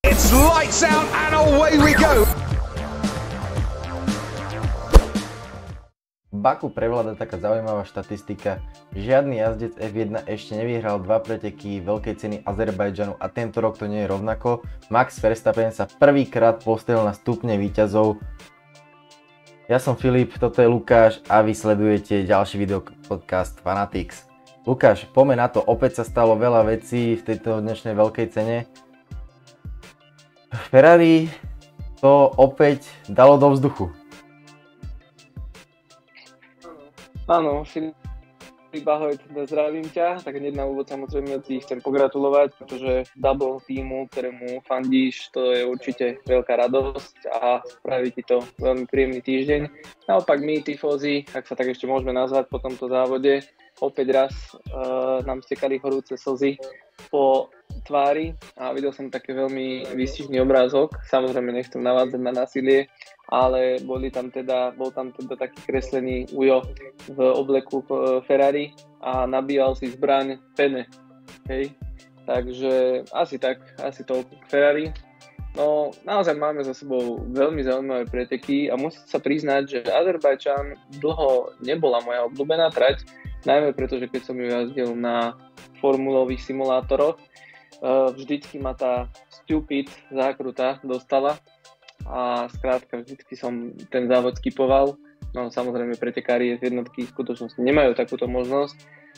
It's lights out and away we go. V Baku prevláda taká zaujímavá štatistika. Žiadny jazdec F1 ešte nevyhral 2 preteky veľkej ceny Azerbajdžanu a tento rok to nie je rovnako. Max Verstappen sa prvýkrát postavil na stupne víťazov. Ja som Filip, toto je Lukáš a vy sledujete ďalší videopodcast Fanatics. Lukáš, poďme na to, opäť sa stalo veľa vecí v tejto dnešnej veľkej cene. Ferrari to opäť dalo do vzduchu. Áno, Filip, ahoj, zdravím ťa. Tak hneď na úvod samozrejme ti chcem pogratulovať, pretože double týmu, ktorému fandíš, to je určite veľká radosť a spraví ti to veľmi príjemný týždeň. Naopak my, tifózi, ak sa tak ešte môžeme nazvať po tomto závode, opäť raz nám stekali horúce slzy po tvári a videl som taký veľmi výstižný obrázok. Samozrejme nechcem navádzať na násilie, ale bol tam teda taký kreslený ujo v obleku Ferrari a nabíjal si zbraň pene. Hej. Takže asi to k Ferrari. No naozaj máme za sebou veľmi zaujímavé preteky a musím sa priznať, že Azerbajdžan dlho nebola moja obľúbená trať, najmä pretože keď som ju jazdil na formulových simulátoroch, vždycky ma tá stupid zákruta dostala a skrátka vždycky som ten závod skipoval. No samozrejme pretekári z jednotky v skutočnosti nemajú takúto možnosť,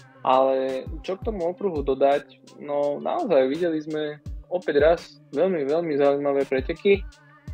ale čo k tomu okruhu dodať, no naozaj videli sme opäť raz veľmi, veľmi zaujímavé preteky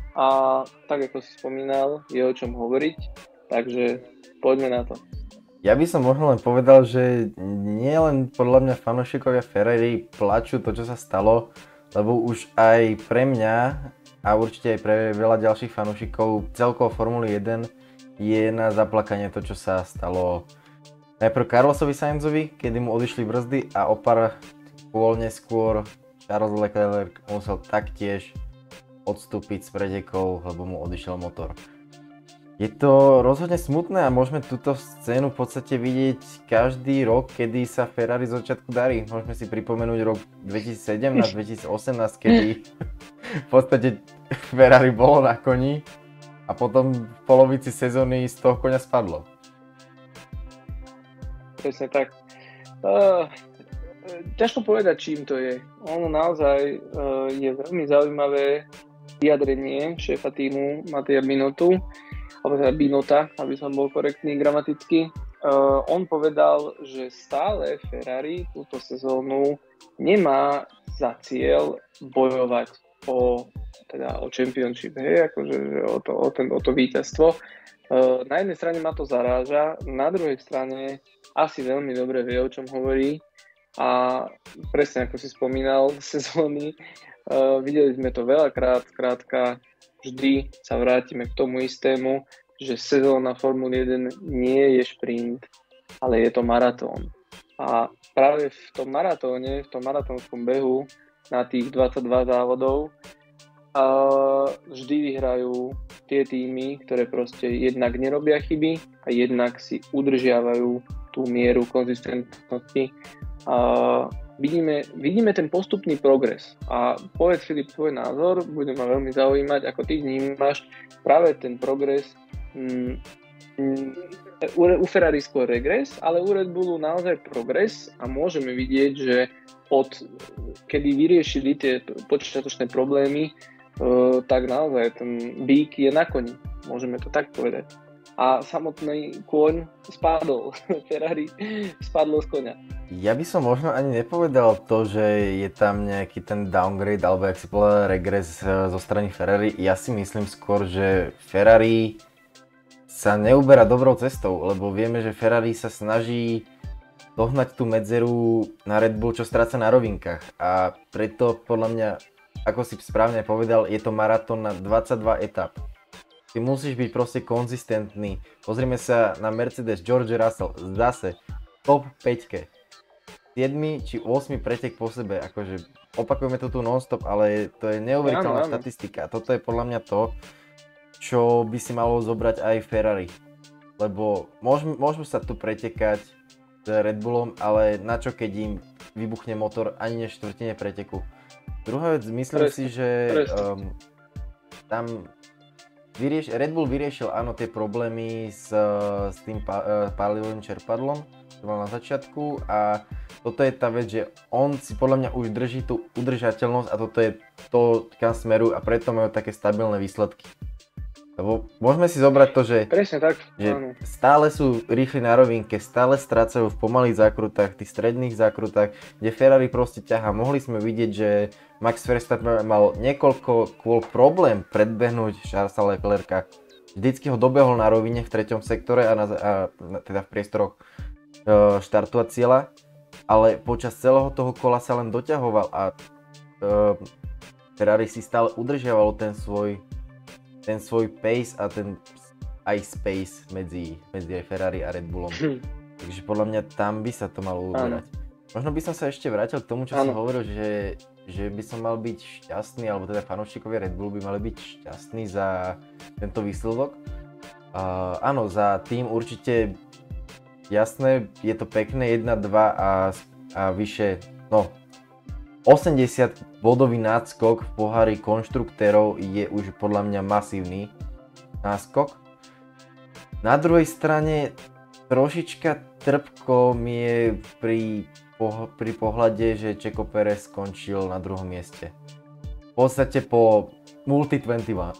a tak ako si spomínal, je o čom hovoriť, takže poďme na to. Ja by som možno len povedal, že nie len podľa mňa fanúšikovia Ferrari plačú to, čo sa stalo, lebo už aj pre mňa a určite aj pre veľa ďalších fanúšikov celkovo Formuly 1 je na zaplakanie to, čo sa stalo najprv Carlosovi Sainzovi, kedy mu odišli brzdy a o pár kôl neskôr Charles Leclerc musel taktiež odstúpiť z pretekov, lebo mu odišiel motor. Je to rozhodne smutné a môžeme túto scénu v podstate vidieť každý rok, kedy sa Ferrari z začiatku darí. Môžeme si pripomenúť rok 2017, 2018, kedy v podstate Ferrari bolo na koni a potom v polovici sezóny z toho koňa spadlo. Presne tak. Ťažko povedať, čím to je. Ono naozaj je veľmi zaujímavé vyjadrenie šéfa týmu Mateja Binottu, alebo teda Binota, aby som bol korektný gramaticky. On povedal, že stále Ferrari túto sezónu nemá za cieľ bojovať o championship, hej, akože o to víťazstvo. Na jednej strane ma to zaráža, na druhej strane asi veľmi dobre vie, o čom hovorí a presne ako si spomínal sezóny, videli sme to veľakrát, skrátka vždy sa vrátime k tomu istému, že sezóna Formuly 1 nie je šprint, ale je to maratón. A práve v tom maratóne, v tom maratónskom behu na tých 22 závodov vždy vyhrajú tie týmy, ktoré proste jednak nerobia chyby a jednak si udržiavajú tú mieru konzistentnosti. Vidíme ten postupný progres a povedz Filip tvoj názor, bude ma veľmi zaujímať, ako ty vnímaš práve ten progres. U Ferrari skôr regres, ale u Red Bullu naozaj progres a môžeme vidieť, že od kedy vyriešili tie počiatočné problémy, tak naozaj ten bík je na koni, môžeme to tak povedať. A samotný kôň spadol, Ferrari spadlo z koňa. Ja by som možno ani nepovedal to, že je tam nejaký ten downgrade, alebo jak si povedal, regres zo strany Ferrari. Ja si myslím skôr, že Ferrari sa neuberá dobrou cestou, lebo vieme, že Ferrari sa snaží dohnať tú medzeru na Red Bull, čo stráca na rovinkách. A preto podľa mňa, ako si správne povedal, je to maratón na 22 etap. Ty musíš byť proste konzistentný. Pozrime sa na Mercedes, George Russell, zase top 5. 7 či 8 pretek po sebe, akože opakujeme to tu non-stop, ale to je neuveriteľná štatistika. Toto je podľa mňa to, čo by si malo zobrať aj Ferrari. Lebo môžu sa tu pretekať s Red Bullom, ale na čo keď im vybuchne motor ani ne štvrtine preteku. Druhá vec, myslím si, že tam Red Bull vyriešil áno tie problémy s tým palivovým čerpadlom, čo mal na začiatku, a toto je tá vec, že on si podľa mňa už drží tú udržateľnosť a toto je to, kam smerujú, a preto majú také stabilné výsledky. Lebo môžeme si zobrať to, že, presne tak, že stále sú rýchli na rovinke, stále strácajú v pomalých zákrutách, tých stredných zákrutách, kde Ferrari proste ťahá. Mohli sme vidieť, že Max Verstappen mal niekoľko problém predbehnúť Charlesa Leclerca. Vždycky ho dobehol na rovine v 3. sektore a teda v priestoroch štartu a cieľa, ale počas celého toho kola sa len doťahoval a Ferrari si stále udržiavalo ten svoj pace a ten aj space medzi Ferrari a Red Bullom. Takže podľa mňa tam by sa to malo uberať. Možno by som sa ešte vrátil k tomu, čo som hovoril, že by som mal byť šťastný, alebo teda fanúšikovia Red Bullu by mali byť šťastní za tento výsledok. Áno, za tým určite jasné, je to pekné 1-2 a vyše, 80 bodový náskok v pohári konštruktérov je už podľa mňa masívny náskok. Na druhej strane trošička trpko mi je pri pohľade, že Checo Pérez skončil na 2. mieste. V podstate po multi-21.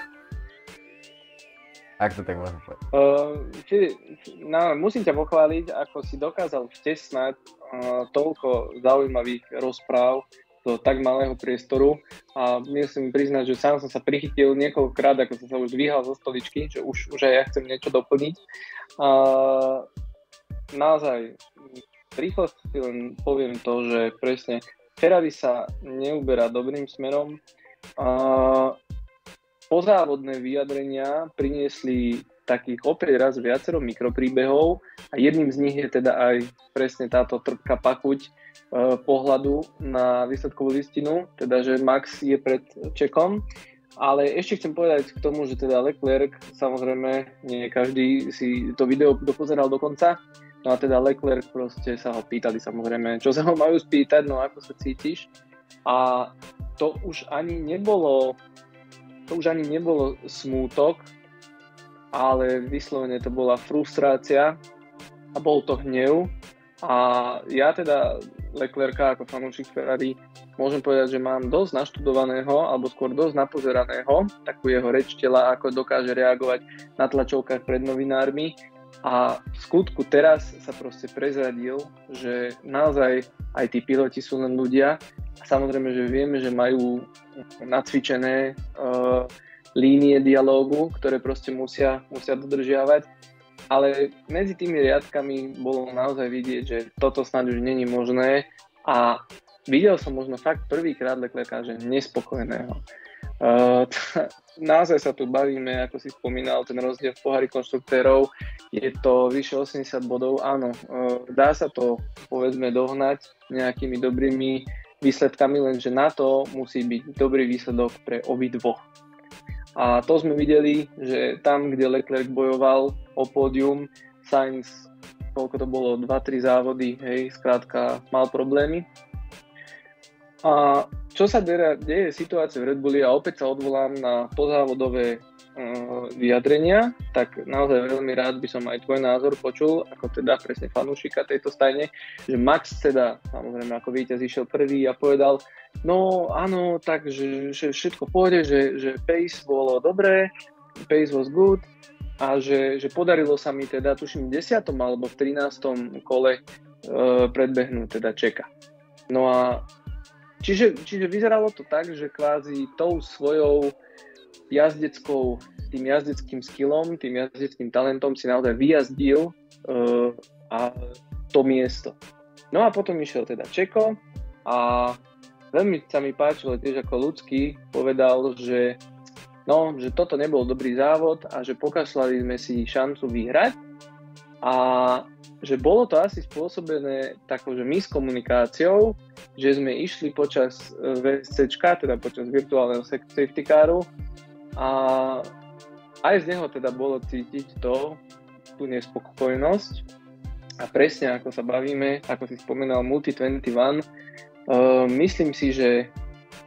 Ak to tak môžem povedať. Musím ťa pochváliť, ako si dokázal vtesnať toľko zaujímavých rozpráv do tak malého priestoru, a musím priznať, že sám som sa prichytil niekoľkokrát, ako som sa už dvíhal zo stoličky, že už aj ja chcem niečo doplniť. Naozaj, rýchlo si len poviem to, že presne Ferrari sa neuberá dobrým smerom. Pozávodné vyjadrenia priniesli takých opäť raz viacero mikropríbehov a jedným z nich je teda aj presne táto trpká pachuť pohľadu na výsledkovú listinu, teda že Max je pred Čekom. Ale ešte chcem povedať k tomu, že teda Leclerc, samozrejme nie každý si to video dopozeral do konca, no a teda Leclerc proste sa ho pýtali samozrejme, čo sa ho majú spýtať, no ako sa cítiš, a to už ani nebolo smútok, ale vyslovene to bola frustrácia a bol to hnev. A ja teda Leclerca ako fanúšik Ferrari môžem povedať, že mám dosť naštudovaného, alebo skôr dosť napozeraného, takú jeho reč tela, ako dokáže reagovať na tlačovkách pred novinármi. A v skutku teraz sa proste prezradil, že naozaj aj tí piloti sú len ľudia. A samozrejme, že vieme, že majú nacvičené línie dialógu, ktoré proste musia dodržiavať. Ale medzi tými riadkami bolo naozaj vidieť, že toto snáď už není možné, a videl som možno fakt prvýkrát Leclerca, že nespokojného. Naozaj sa tu bavíme, ako si spomínal, ten rozdiel v pohári konštruktérov, je to vyše 80 bodov, áno, dá sa to povedzme dohnať nejakými dobrými výsledkami, lenže na to musí byť dobrý výsledok pre obidvoch. A to sme videli, že tam, kde Leclerc bojoval o pódium, Sainz, koľko to bolo, 2-3 závody, skrátka mal problémy. A čo sa deje situácia v Red Bulli, a opäť sa odvolám na pozávodové vyjadrenia, tak naozaj veľmi rád by som aj tvoj názor počul, ako teda presne fanúšika tejto stajne, že Max teda, samozrejme ako víťaz, išiel prvý a povedal, no áno, tak, že všetko pôjde, že pace bolo dobré, pace was good, a že podarilo sa mi teda, tuším, v 10. alebo v 13. kole predbehnúť teda Čeka. No a čiže vyzeralo to tak, že kvázi tou svojou tým jazdeckým skillom, tým jazdeckým talentom si naozaj vyjazdil a to miesto. No a potom išiel teda Čeko a veľmi sa mi páčilo tiež, ako ľudský povedal, že toto nebol dobrý závod a že pokašľali sme si šancu vyhrať, a že bolo to asi spôsobené takou, že miskomunikáciou, že sme išli počas VSCčka, teda počas virtuálneho safety caru, a aj z neho teda bolo cítiť tú nespokojnosť. A presne ako sa bavíme, ako si spomínal Multi21, myslím si, že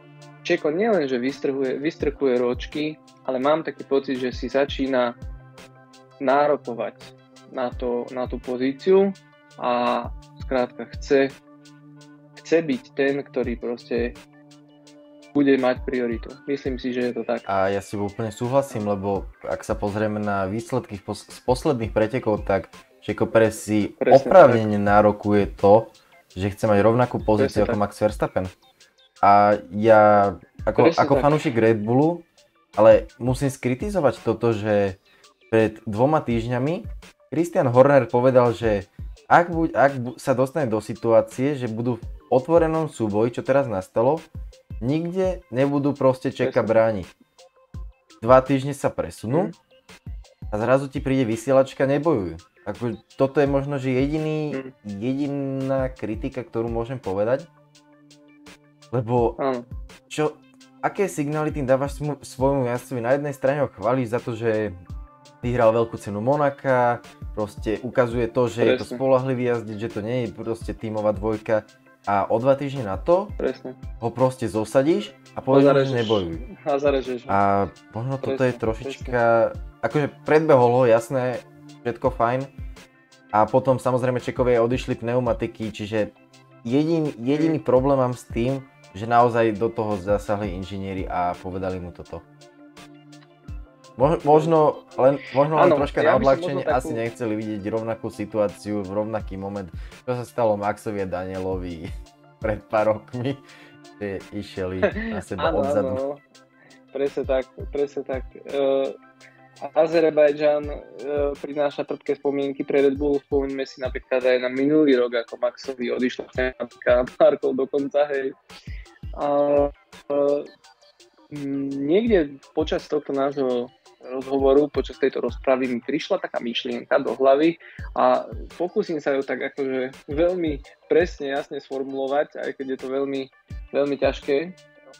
Čeko nielen, že vystrkuje ročky, ale mám taký pocit, že si začína nárokovať na tú pozíciu a skrátka chce byť ten, ktorý proste bude mať prioritu. Myslím si, že je to tak. A ja si úplne súhlasím, lebo ak sa pozrieme na výsledky z posledných pretekov, tak Checo Pérez si oprávnene nárokuje to, že chce mať rovnakú pozíciu ako Max Verstappen. A ja ako fanúšik Red Bullu, ale musím skritizovať toto, že pred 2 týždňami Christian Horner povedal, že ak sa dostane do situácie, že budú v otvorenom súboji, čo teraz nastalo, nikde nebudú proste Čeka brániť. 2 týždne sa presunú a zrazu ti príde vysielačka, nebojujú. Toto je možno, že jediná kritika, ktorú môžem povedať. Lebo aké signály tým dávaš svojmu jazdcovi? Na jednej strane ho chválíš za to, že vyhral veľkú cenu Monaka, proste ukazuje to, že je to spoľahlivý jazdec, že to nie je proste tímová dvojka. A o 2 týždne na to ho proste zosadíš a povieš, že nebojujú. A možno toto je trošička, akože predbehol ho, jasné, všetko fajn. A potom samozrejme Čekovie odišli pneumatiky, čiže jediný problém mám s tým, že naozaj do toho zasahli inžinieri a povedali mu toto. Možno len troška na odľahčenie, asi nechceli vidieť rovnakú situáciu v rovnaký moment, čo sa stalo Maxovi a Danielovi pred pár rokmi, že išli na seba odzadu. Áno, presne tak. Azerbajdžan prináša trpké spomienky pre Red Bull, spomeňme si napríklad aj na minulý rok, ako Maxovi odišla pneumatika párkov dokonca, hej. Niekde počas tohto nášho rozhovoru, počas tejto rozpravy mi prišla taká myšlienka do hlavy a pokúsim sa ju tak akože veľmi presne, jasne sformulovať, aj keď je to veľmi, veľmi ťažké,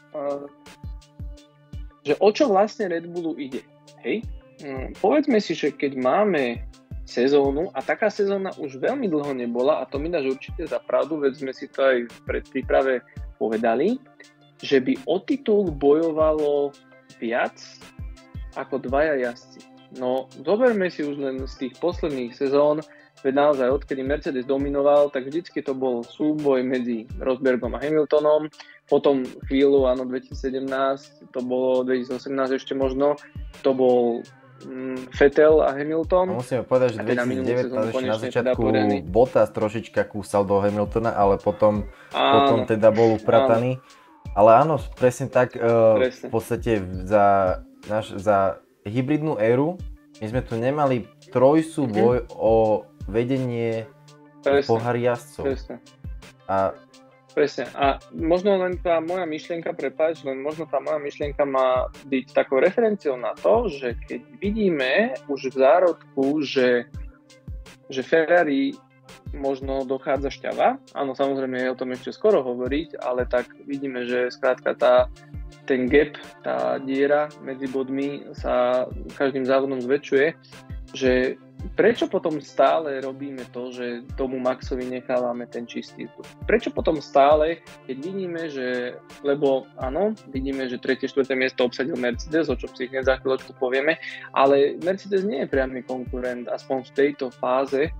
že o čo vlastne Red Bullu ide, hej? Povedzme si, že keď máme sezónu, a taká sezóna už veľmi dlho nebola, a to mi dáš určite za pravdu, veď sme si to aj v predpríprave povedali, že by o titul bojovalo viac ako 2 jazdci. No, zoberme si už len z tých posledných sezón, veď naozaj odkedy Mercedes dominoval, tak vždycky to bol súboj medzi Rosbergom a Hamiltonom, potom chvíľu, áno, 2017, to bolo 2018 ešte možno, to bol Vettel a Hamilton. A musíme povedať, že 2019 ešte na začiatku Bottas trošička kúsal do Hamiltona, ale potom teda bol uprataný. Ale áno, presne tak, v podstate za hybridnú éru my sme tu nemali trojsúboj o vedenie pohár jazdcov. Presne. A možno len tá moja myšlienka, má byť takou referenciou na to, že keď vidíme už v zárodku, že Ferrari možno dochádza šťava, áno, samozrejme je o tom ešte skoro hovoriť, ale tak vidíme, že skrátka ten gap, tá diera medzi bodmi sa každým závodom zväčšuje, že prečo potom stále robíme to, že tomu Maxovi nechávame ten čistý vzduch? Prečo potom stále, keď vidíme, lebo áno, vidíme, že 3. 4. miesto obsadil Mercedes, o čom si hneď za chvíľočku povieme, ale Mercedes nie je priamy konkurent, aspoň v tejto fáze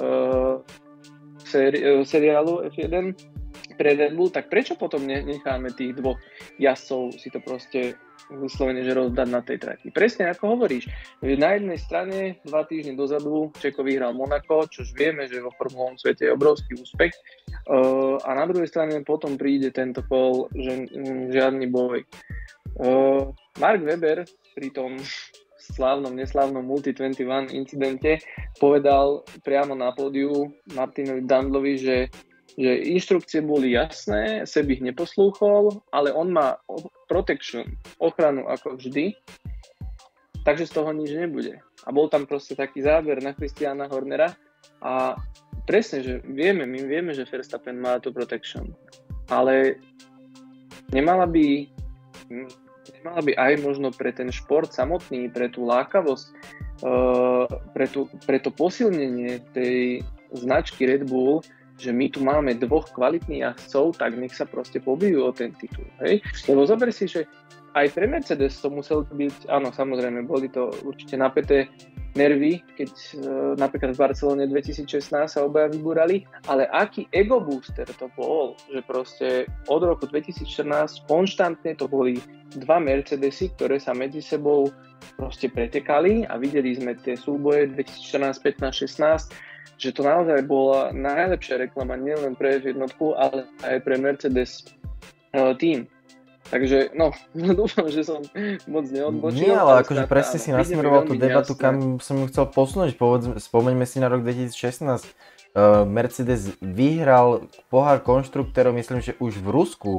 seriálu F1 pre Red Bull, tak prečo potom necháme tých 2 jazdcov si to proste vyslovene, že rozdať na tej trati. Presne ako hovoríš, na jednej strane 2 týždne dozadu Čeko vyhral Monako, čož vieme, že vo formulovom svete je obrovský úspech, a na druhej strane potom príde tento kol, že žiadny boj. Mark Webber pri tom neslávnom Multi21 incidente povedal priamo na pódiu Martinovi Dandlovi, že inštrukcie boli jasné, Seb ich neposlúchol, ale on má protection, ochranu ako vždy, takže z toho nič nebude. A bol tam proste taký záber na Christiana Hornera a presne, že my vieme, že Verstappen má tú protection, ale nemala by aj možno pre ten šport samotný, pre tú lákavosť, pre to posilnenie tej značky Red Bull že my tu máme dvoch kvalitných jazdcov, tak nech sa proste pobijú o ten titul. Hej? Lebo zober si, že aj pre Mercedes to musel byť, áno, samozrejme, boli to určite napäté nervy, keď napríklad v Barcelone 2016 sa obaja vybúrali, ale aký ego booster to bol, že proste od roku 2014 konštantne to boli dva Mercedesy, ktoré sa medzi sebou proste pretekali a videli sme tie súboje 2014, 15, 16, že to naozaj bola najlepšia reklama nielen pre F1, ale aj pre Mercedes tým. Takže, no, dúfam, že som moc neodbočil. Nie, ale akože presne si nasmeroval tú debatu, kam som ju chcel posunúť. Spomeňme si na rok 2016. Mercedes vyhral pohár konštruktérov, myslím, že už v Rusku.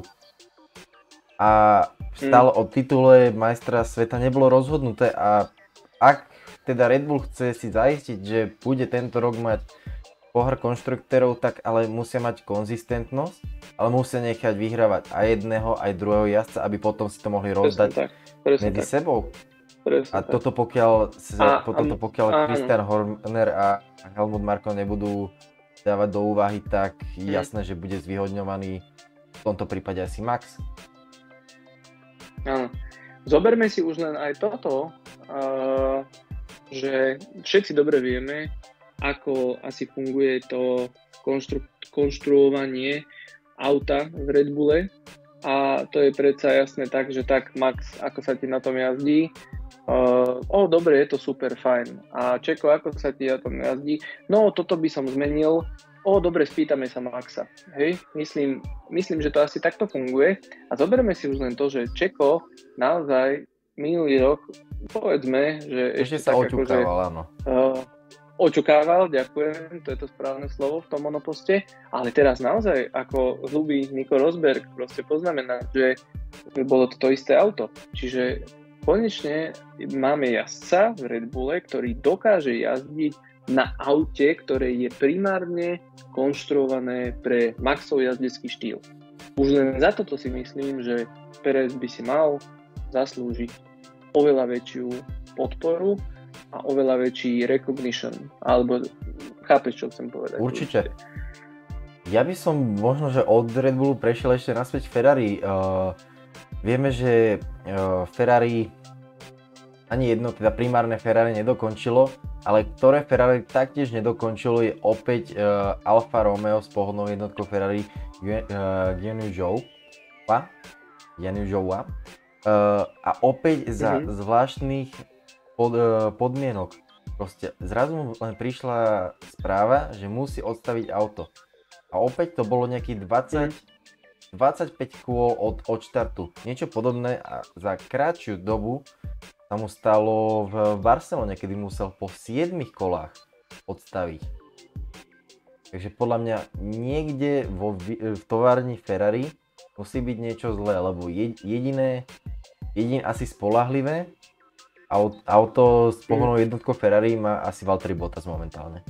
A stále o titule majstra sveta nebolo rozhodnuté. A ak teda Red Bull chce si zaistiť, že bude tento rok mať pohár konštruktérov, tak ale musia mať konzistentnosť, ale musia nechať vyhrávať aj jedného, aj druhého jazdca, aby potom si to mohli rozdať medzi sebou. A toto pokiaľ Christian Horner a Helmut Marko nebudú dávať do úvahy, tak jasné, že bude zvýhodňovaný v tomto prípade asi Max. Áno. Zoberme si už len aj toto, že všetci dobre vieme, ako asi funguje to konštruovanie auta v Red Bulle a to je predsa jasné tak, že tak Max, ako sa ti na tom jazdí, dobre, je to super, fajn. A Čeko, ako sa ti na tom jazdí, no toto by som zmenil, dobre, spýtame sa Maxa. Hej, myslím, že to asi takto funguje a zoberme si už len to, že Čeko naozaj minulý rok, povedzme, že ešte sa oťukával, áno. Očukával, ďakujem, to je to správne slovo v tom monoposte, ale teraz naozaj, ako ľubí Nico Rosberg, proste poznamená, že bolo to isté auto. Čiže konečne máme jazdca v Red Bulle, ktorý dokáže jazdiť na aute, ktoré je primárne konštruované pre Maxov jazdecký štýl. Už len za toto si myslím, že Perez by si mal zaslúžiť oveľa väčšiu podporu a oveľa väčší recognition, alebo chápeš, čo chcem povedať? Určite. Ja by som možno, že od Red Bullu prešiel ešte naspäť Ferrari. Vieme, že Ferrari, ani jedno, teda primárne Ferrari nedokončilo, ale ktoré Ferrari taktiež nedokončilo je opäť Alfa Romeo s pohodnou jednotkou Ferrari Guanyu Zhou. A opäť za zvláštnych podmienok. Proste zrazu mu len prišla správa, že musí odstaviť auto. A opäť to bolo nejakých 25 kôl od štartu. Niečo podobné a za krátšiu dobu sa mu stalo v Barcelone, kedy musel po 7 kolách odstaviť. Takže podľa mňa niekde v továrni Ferrari musí byť niečo zlé, lebo jediné asi spoľahlivé auto s pohonnou jednotkou Ferrari má asi Valtteri Bottas momentálne.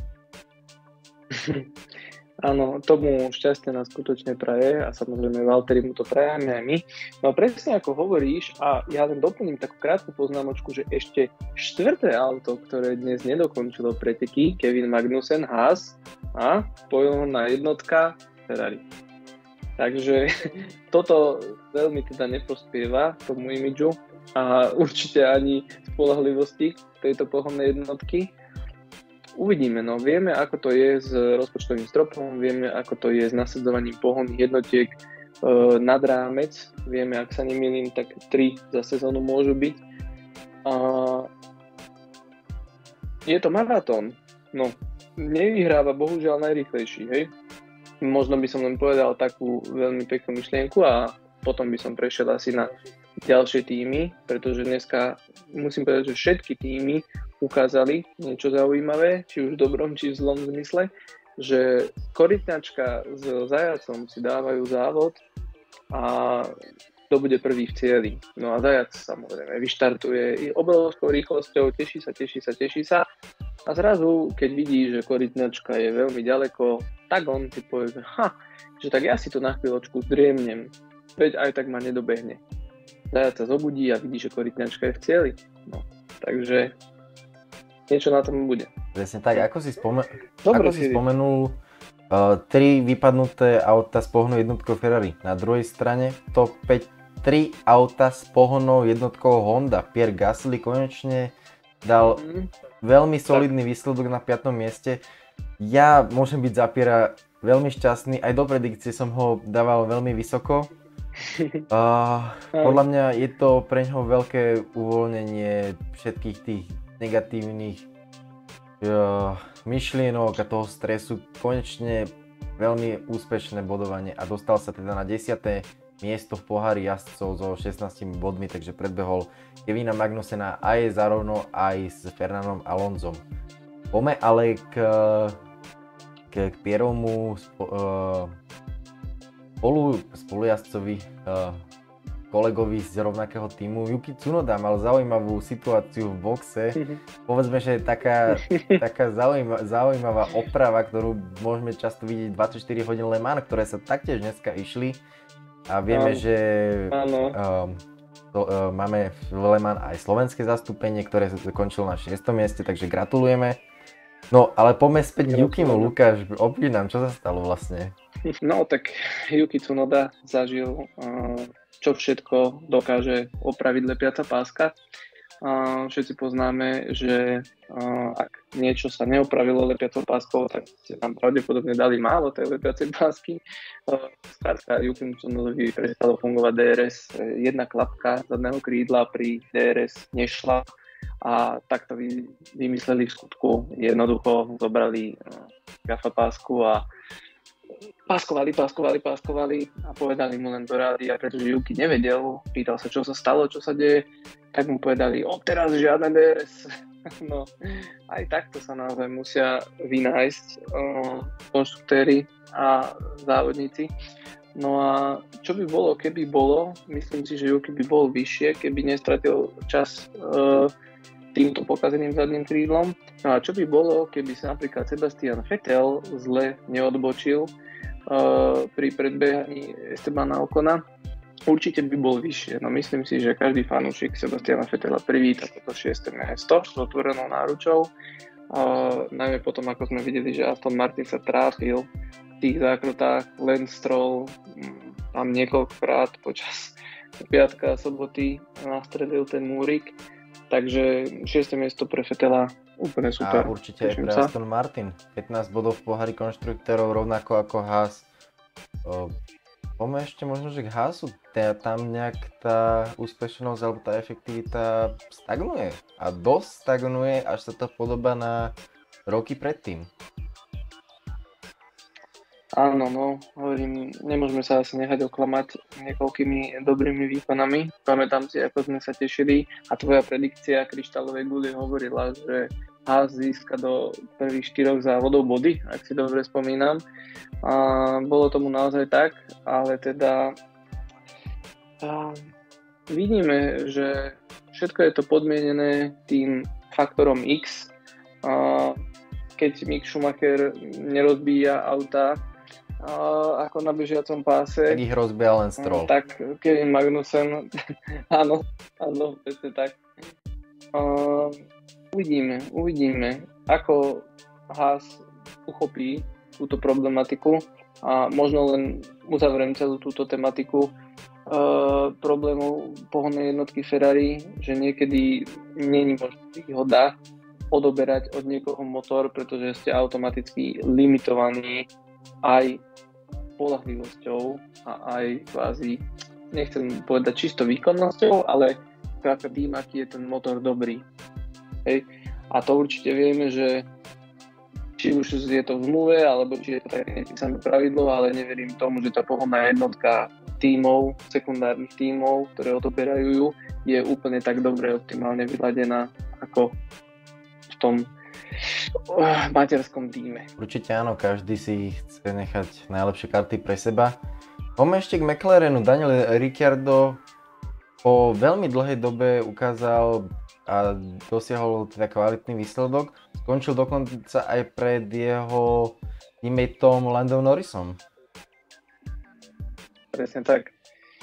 Áno, tomu šťastie nás skutočne praje a samozrejme Valtteri mu to prajeme aj my. No presne ako hovoríš a ja len doplním takú krátku poznámočku, že ešte štvrté auto, ktoré dnes nedokončilo preteky, Kevin Magnussen, Haas a pojomná jednotka Ferrari. Takže toto veľmi teda neprospieva tomu imidžu a určite ani spoľahlivosti tejto pohonnej jednotky. Uvidíme, no vieme, ako to je s rozpočtovým stropom, vieme, ako to je s nasadzovaním pohonných jednotiek nad rámec, vieme, ak sa nemýlim, tak 3 za sezónu môžu byť. A je to maratón, no nevyhráva bohužiaľ najrýchlejší, hej. Možno by som len povedal takú veľmi peknú myšlienku a potom by som prešiel asi na ďalšie týmy, pretože dneska musím povedať, že všetky týmy ukázali niečo zaujímavé, či už v dobrom, či v zlom zmysle, že Korytnačka s Zajacom si dávajú závod a kto bude prvý v cieli. No a Zajac samozrejme vyštartuje obrovskou rýchlosťou, teší sa a zrazu, keď vidí, že Korytnačka je veľmi ďaleko, tak on si povie, že tak ja si to na chvíľočku zdriemnem, veď aj tak ma nedobehne. Zajac sa zobudí a vidí, že Korytnačka je v cieli. No, takže niečo na tom bude. Presne tak, ako si spomenul 3 vypadnuté auta s pohonnou jednotkou Ferrari. Na druhej strane top 5 3 auta s pohonnou jednotkou Honda. Pierre Gasly konečne dal veľmi solidný výsledok na 5. mieste. Ja môžem byť za Pierra veľmi šťastný, aj do predikcie som ho dával veľmi vysoko. Podľa mňa je to pre ňoho veľké uvoľnenie všetkých tých negatívnych myšlienok a toho stresu. Konečne veľmi úspešné bodovanie a dostal sa teda na 10. miesto v pohári jazdcov so 16 bodmi, takže predbehol Kevina Magnusena aj zarovno aj s Fernandom Alonsom. Poďme ale k Pierrovmu spolujazdcovi, kolegovi z rovnakého týmu. Yuki Tsunoda mal zaujímavú situáciu v boxe. Povedzme, že je taká zaujímavá oprava, ktorú môžeme často vidieť 24 hodín Le Mans, ktoré sa taktiež dneska išli. A vieme, že máme v Le Mans aj slovenské zastúpenie, ktoré končilo na 6. mieste, takže gratulujeme. No, ale poďme späť k Yukimu. Lukáš, opíš nám, čo sa stalo vlastne? No, tak Yuki Tsunoda zažil, čo všetko dokáže opraviť lepiaca páska. Všetci poznáme, že ak niečo sa neopravilo lepiacou páskou, tak ste tam pravdepodobne dali málo tej lepiacej pásky. Skrátka, Yuki Tsunodovi prestalo fungovať DRS. Jedna klapka zadného krídla pri DRS nešla a takto vymysleli v skutku. Jednoducho zobrali gafa pásku a páskovali a povedali mu len do rády, a pretože Yuki nevedel, pýtal sa, čo sa stalo, čo sa deje, tak mu povedali, teraz žiadne DRS. No, aj takto sa naozaj musia vynájsť konštruktéri a závodníci. No a čo by bolo, keby bolo, myslím si, že Yuki by bol vyššie, keby nestratil čas týmto pokazeným zadným krídlom. No a čo by bolo, keby sa napríklad Sebastian Vettel zle neodbočil pri predbiehaní Estebana Ocona? Určite by bol vyššie. No myslím si, že každý fanúšik Sebastiana Vettela privíta toto 6. miesto s otvorenou náručou. Najmä potom, ako sme videli, že Aston Martin sa trápil v tých zákrutách. Lance Stroll tam niekoľkokrát počas piatka a soboty nastrelil ten múrik. Takže 6. miesto pre Vettela úplne super. A určite aj pre Aston Martin. 15 bodov v pohári konštruktérov, rovnako ako Haas. Poďme ešte možno, že k Haasu. Tam nejak tá úspešnosť alebo tá efektivita stagnuje. A dosť stagnuje, až sa to podobá na roky predtým. Áno, no, hovorím, nemôžeme sa asi nechať oklamať niekoľkými dobrými výkonami. Pamätám si, ako sme sa tešili a tvoja predikcia kryštálovej guly hovorila, že Haas získa do prvých 4 závodov body, ak si dobre spomínam. A bolo tomu naozaj tak, ale teda vidíme, že všetko je to podmienené tým faktorom X. Keď Mick Schumacher nerozbíja auta ako na bežiacom páse, tak ich rozbíja len Stroll. Tak Kevin Magnussen, áno, presne tak. Uvidíme, ako Haas uchopí túto problematiku a možno len uzavriem celú túto tematiku problémov pohonnej jednotky Ferrari, že niekedy není možno výhoda odoberať od niekoho motor, pretože ste automaticky limitovaní aj spoľahlivosťou a aj kvázi, nechcem povedať čisto výkonnosťou, ale tým, aký je ten motor dobrý. Hej. A to určite vieme, že či už je to v zmluve, alebo či je to také nepísané pravidlo, ale neverím tomu, že tá pohonná jednotka tímov, sekundárnych tímov, ktoré odoberajú, je úplne tak dobre optimálne vyladená ako v tom materskom tíme. Určite áno, každý si chce nechať najlepšie karty pre seba. Poďme ešte k McLarenu. Daniel Ricciardo po veľmi dlhej dobe ukázal a dosiahol teda kvalitný výsledok. Skončil dokonca aj pred jeho teammateom Landom Norrisom. Presne tak.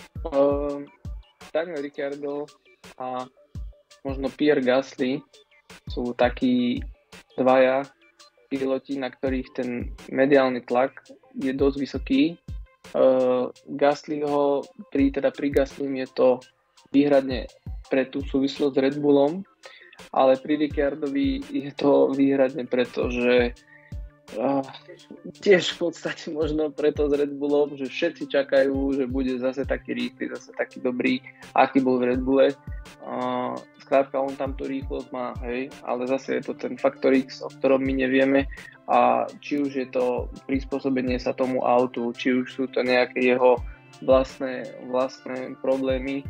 Daniel Ricciardo a možno Pierre Gasly sú takí dvaja piloti, na ktorých ten mediálny tlak je dosť vysoký. Gaslyho, pri Gaslym je to výhradne pre tú súvislosť s Red Bullom, ale pri Ricciardovi je to výhradne preto, že tiež v podstate možno preto s Red Bullom, že všetci čakajú, že bude zase taký rýchly, zase taký dobrý, aký bol v Red Bulle. Skrátka, on tam tú rýchlosť má, hej, ale zase je to ten faktor X, o ktorom my nevieme, a či už je to prispôsobenie sa tomu autu, či už sú to nejaké jeho vlastné problémy.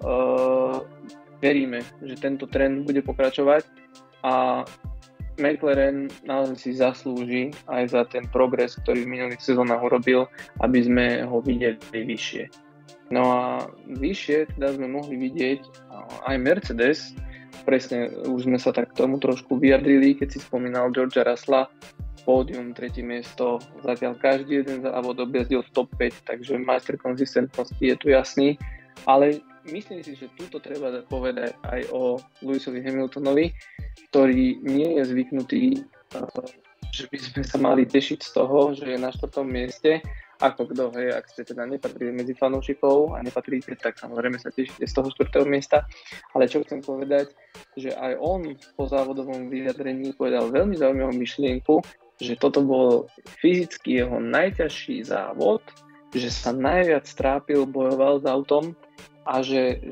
Veríme, že tento trend bude pokračovať a McLaren naozaj si zaslúži aj za ten progres, ktorý v minulých sezónach urobil, aby sme ho videli vyššie. No a vyššie teda sme mohli vidieť aj Mercedes. Presne už sme sa tak k tomu trošku vyjadrili, keď si spomínal Georgea Russella, pódium, 3. miesto, zatiaľ každý jeden závod objazdil v top 5, takže majster konzistentnosti je tu jasný, ale myslím si, že túto treba povedať aj o Lewisovi Hamiltonovi, ktorý nie je zvyknutý, že by sme sa mali tešiť z toho, že je na 4. mieste. Ako kto, hej, ak ste teda nepatrili medzi fanúšikov a nepatríte, tak samozrejme sa tešíte z toho 4. miesta. Ale čo chcem povedať, že aj on po závodovom vyjadrení povedal veľmi zaujímavú myšlienku, že toto bol fyzicky jeho najťažší závod, že sa najviac trápil, bojoval s autom a že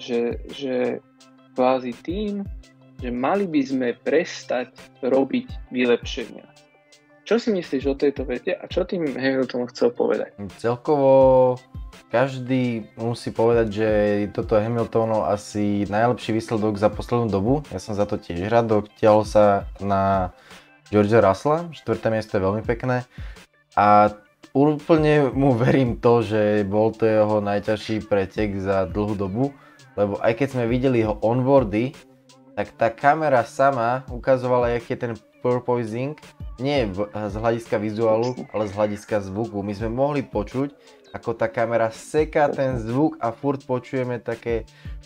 kvázi tým, že mali by sme prestať robiť vylepšenia. Čo si myslíš o tejto vete a čo tým Hamilton chcel povedať? Celkovo každý musí povedať, že toto je Hamiltonov asi najlepší výsledok za poslednú dobu. Ja som za to tiež rád, dotiahol sa na Georgea Russella, 4. miesto je veľmi pekné a úplne mu verím to, že bol to jeho najťažší pretek za dlhú dobu, lebo aj keď sme videli jeho onboardy, tak tá kamera sama ukazovala, aký je ten porpoising, nie z hľadiska vizuálu, ale z hľadiska zvuku. My sme mohli počuť, ako tá kamera seká ten zvuk a furt počujeme také.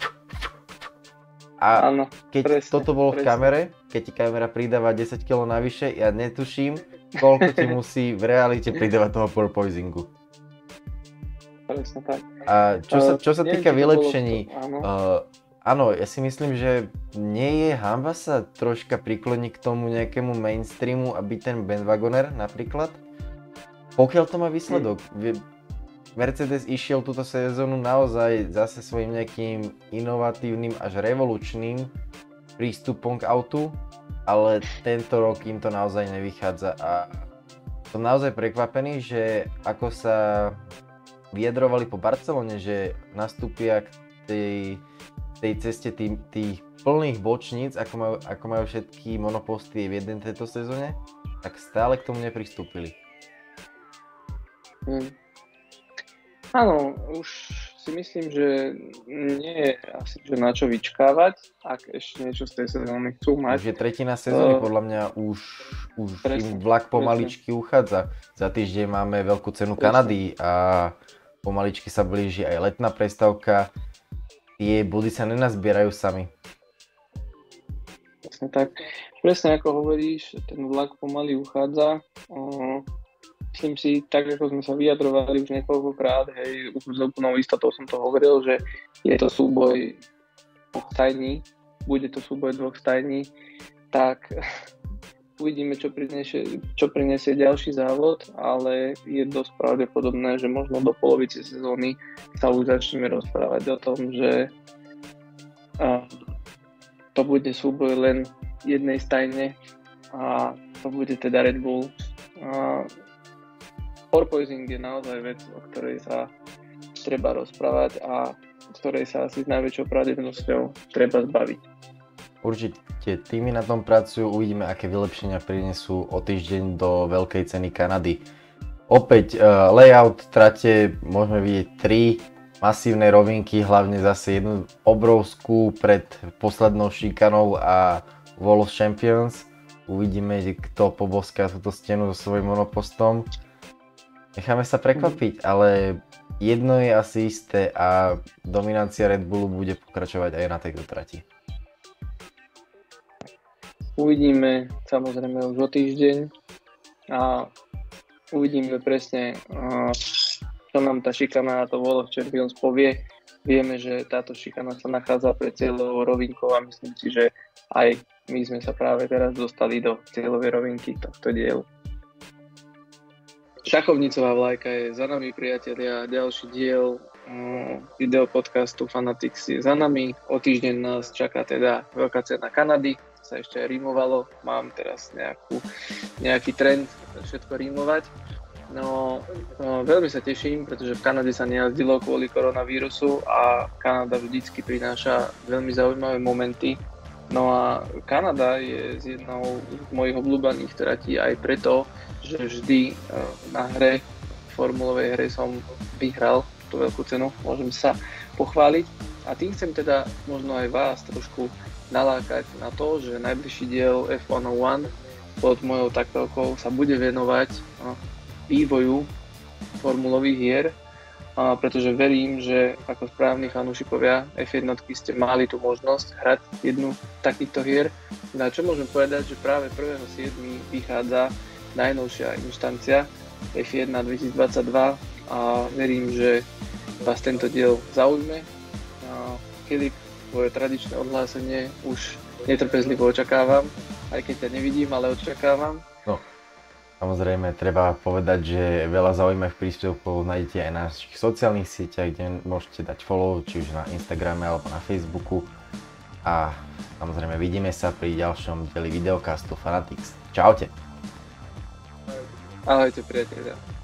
A áno, keď toto bolo v kamere, keď ti kamera pridáva 10 kg navyše, ja netuším, koľko ti musí v realite pridávať toho porpoisingu. Presne tak. A čo sa týka vylepšení, áno, ja si myslím, že nie je hanba sa troška prikloniť k tomu nejakému mainstreamu a byť ten bandwagoner napríklad. Pokiaľ to má výsledok. Mercedes išiel túto sezónu naozaj zase svojím nejakým inovatívnym až revolučným prístupom k autu, ale tento rok im to naozaj nevychádza a som naozaj prekvapený, že ako sa vyjadrovali po Barcelone, že nastúpia k tej ceste tých plných bočníc, ako majú všetky monoposty v jednej tejto sezóne, tak stále k tomu nepristúpili. Áno, už si myslím, že nie je asi že na čo vyčkávať, ak ešte niečo z tej sezóny chcú mať. Už je tretina sezóny, podľa mňa už im vlak pomaličky uchádza. Za týždeň máme veľkú cenu Kanady a pomaličky sa blíži aj letná prestávka. Tie body sa nenazbierajú sami. Presne tak. Presne ako hovoríš, ten vlak pomaly uchádza. Myslím si, tak ako sme sa vyjadrovali už niekoľkokrát, hej, už s úplnou istotou som to hovoril, že je to súboj dvoch stajní, bude to súboj dvoch stajní, tak uvidíme, čo prinesie ďalší závod, ale je dosť pravdepodobné, že možno do polovice sezóny sa už začneme rozprávať o tom, že to bude súboj len jednej stajne a to bude teda Red Bull. Porpoising je naozaj vec, o ktorej sa treba rozprávať a o ktorej sa asi s najväčšou pravdepodobnosťou treba zbaviť. Určite týmy na tom pracujú, uvidíme, aké vylepšenia prinesú o týždeň do veľkej ceny Kanady. Opäť layout trate, môžeme vidieť 3 masívne rovinky, hlavne zase jednu obrovskú pred poslednou šikanou a Wall of Champions. Uvidíme, kto poboská túto stenu so svojím monopostom. Necháme sa prekvapiť, ale jedno je asi isté a dominancia Red Bullu bude pokračovať aj na tejto trati. Uvidíme samozrejme už o týždeň a uvidíme presne, čo nám tá šikana na to Wall of Champions povie. Vieme, že táto šikana sa nachádza pred cieľovou rovinkou a myslím si, že aj my sme sa práve teraz dostali do cieľovej rovinky tohto dielu. Šachovnicová vlajka je za nami, priatelia. Ďalší diel videopodcastu Fanatics je za nami. O týždeň nás čaká teda veľká cena Kanady. Sa ešte aj rímovalo. Mám teraz nejaký trend všetko rímovať. No, veľmi sa teším, pretože v Kanade sa nejazdilo kvôli koronavírusu a Kanada vždycky prináša veľmi zaujímavé momenty. No a Kanada je z jednou z mojich obľúbených tratí aj preto, že vždy na hre, formulovej hre som vyhral tú veľkú cenu, môžem sa pochváliť. A tým chcem teda možno aj vás trošku nalákať na to, že najbližší diel F101 pod mojou taktovkou sa bude venovať vývoju formulových hier, pretože verím, že ako správni fanúšikovia F1 ste mali tú možnosť hrať jednu takýchto hier. No a čo môžem povedať, že práve 1.7. vychádza najnovšia inštancia F1 2022 a verím, že vás tento diel zaujme. Filip, tvoje tradičné odhlásenie už netrpezlivo očakávam, aj keď ťa nevidím, ale očakávam. No, samozrejme, treba povedať, že veľa zaujímavých príspevkov nájdete aj na našich sociálnych sieťach, kde môžete dať follow, či už na Instagrame alebo na Facebooku. A samozrejme, vidíme sa pri ďalšom dieli videocastu Fanatics. Čaute! Ahojte, priatelia.